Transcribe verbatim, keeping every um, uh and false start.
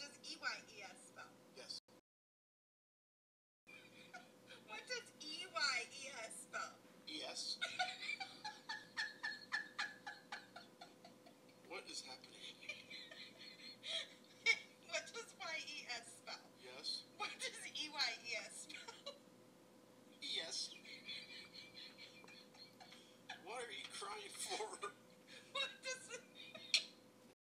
does E Y E S spell? Yes. What does E Y E S spell? E S? What is happening?